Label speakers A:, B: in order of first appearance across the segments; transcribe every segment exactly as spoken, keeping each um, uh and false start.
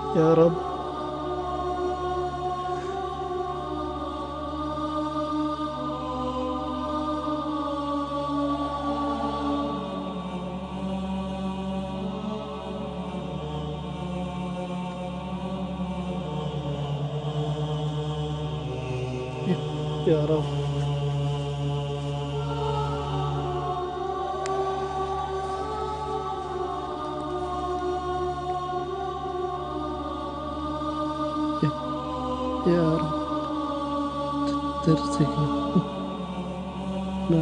A: يا رب. يا يا رب. يا, يا رب ترزقنا. لا.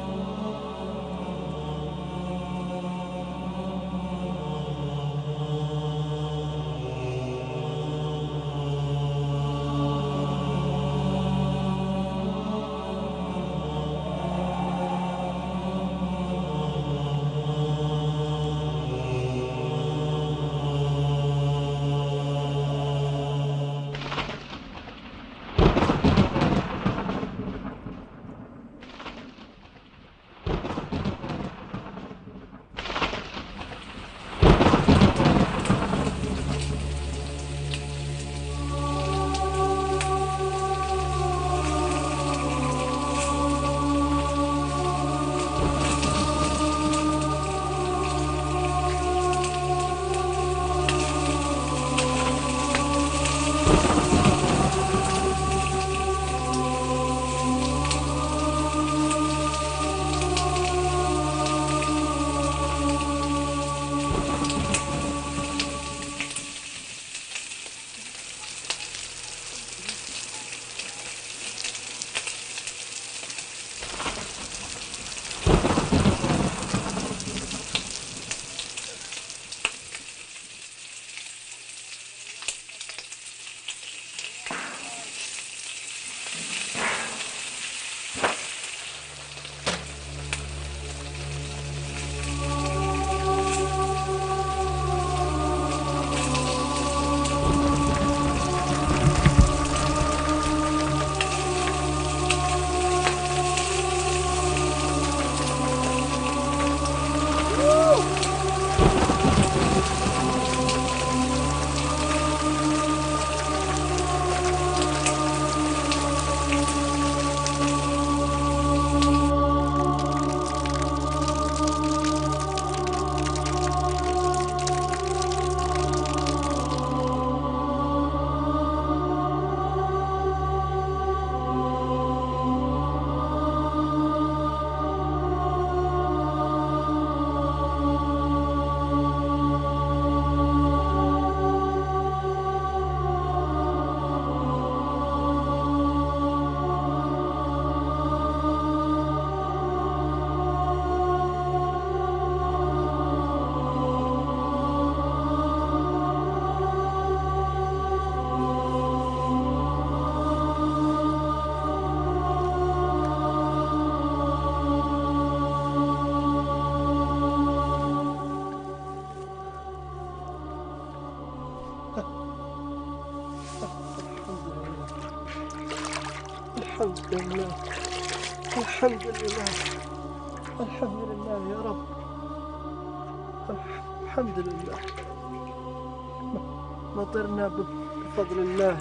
A: الحمد لله. الحمد لله. الحمد لله يا رب. الحمد لله. مطرنا بفضل الله.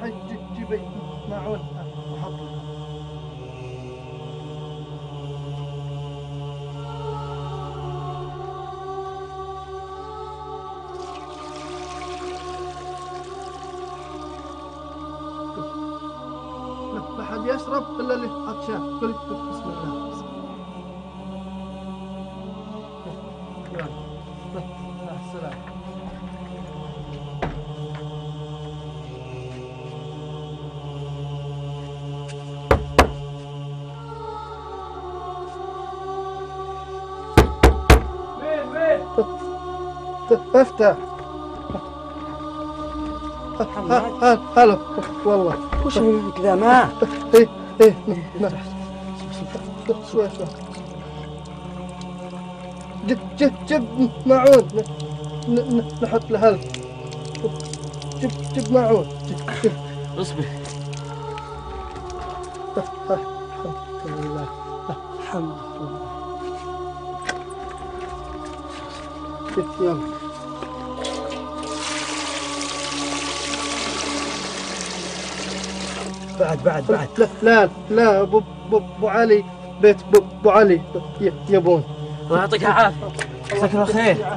A: روحي جيبي معون وحط لها. لا حد يشرب الا اللي عطشان. قولي بسم الله. بسم الله. يلا مع السلامة. وين وين؟ افتح. هلا والله.
B: وش اللي كذا ما؟
A: ايه ايه شوي شوي. جيب جيب جيب معون نحط له هل. جيب جيب معون. جيب.
B: اصبر.
A: الحمد لله.
B: الحمد لله.
A: يلا.
B: بعد بعد بعد.
A: لا لا لا ابو ابو علي بيت ابو علي يبون.
B: الله يعطيك العافيه. جزاك الله خير.
C: لا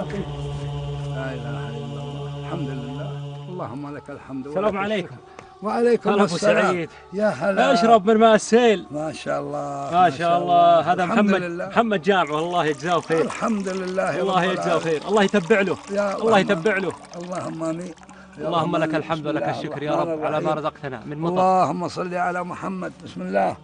C: اله الا الله. الحمد لله. اللهم لك الحمد.
D: السلام عليكم.
C: وعليكم
D: هلا ابو
C: السلام.
D: سعيد.
C: يا هلا.
D: اشرب من ماء السيل.
C: ما شاء الله.
D: ما شاء الله. هذا
C: الحمد
D: محمد
C: لله.
D: محمد جامع والله يجزاه خير.
C: الحمد لله.
D: الله يجزاه خير. الله يتبع له. الله يتبع له.
C: اللهم امين.
D: اللهم لك الحمد ولك الشكر يا رب على ما رزقتنا من مطر.
C: اللهم صل على محمد. بسم الله.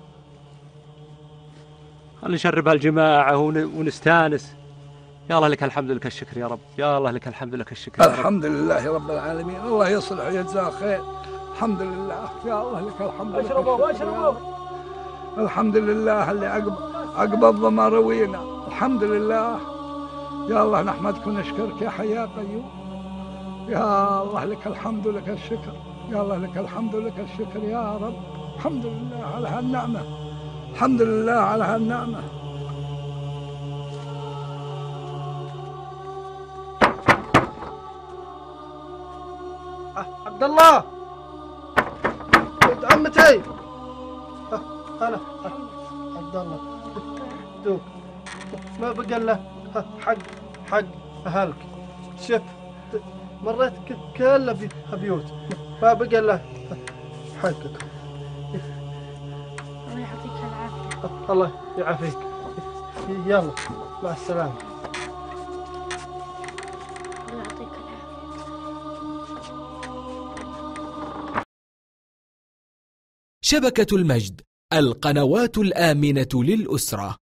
D: خلينا نشرب هالجماعه ونستانس. يا الله لك الحمد لك الشكر يا رب. يا الله لك الحمد لك الشكر يا رب.
C: الحمد لله رب العالمين. الله يصلح ويجزاه خير. الحمد لله. يا الله لك الحمد.
D: اشربوا اشربوا.
C: الحمد لله اللي عقب عقب الظما روينا. الحمد لله. يا الله نحمدك ونشكرك يا حي يا قيوم. يا الله لك الحمد لك الشكر. يا الله لك الحمد لك الشكر يا رب. الحمد لله على هالنعمة. الحمد لله على هالنعمة.
A: عبد الله ولد عمتي. هلا عبد الله دوك ما بقى له حق حق اهلك. شوف مريت كله بيوت ما بقى له حقك.
E: الله يعطيك العافية.
A: الله يعافيك. يلا مع السلامة.
E: الله يعطيك العافية.
F: شبكة المجد، القنوات الآمنة للأسرة.